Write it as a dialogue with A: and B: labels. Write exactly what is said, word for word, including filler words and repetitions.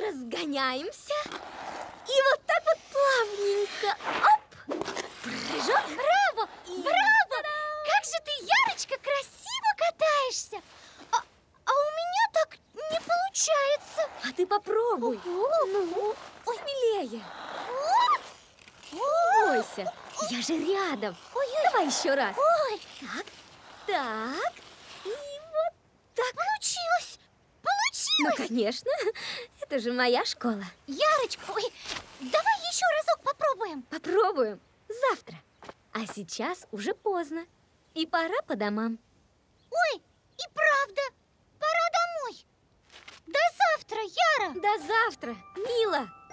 A: разгоняемся. И вот так вот плавненько. Оп! Прыжок.
B: Браво!
A: И...
B: Браво! Как же ты, Ярочка, красиво катаешься! А, а у меня так не получается.
A: А ты попробуй. Ну, смелее. Не бойся, я же рядом.
B: Ой-ой.
A: Давай еще раз.
B: Ой,
A: Так, так. И вот так.
B: получилось!
A: Ну,
B: Получилось!
A: конечно. Это же моя школа.
B: Ярочка, ой, давай еще разок попробуем.
A: Попробуем завтра. А сейчас уже поздно. И пора по домам.
B: Ой, и правда, пора домой. До завтра, Яра!
A: До завтра, Мила.